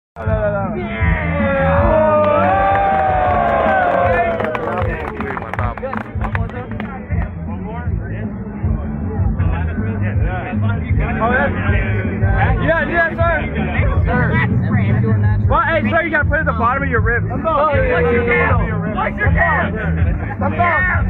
Yeah, sir. Well, hey, sir, you gotta put it at the bottom of your ribs. Flex your calves.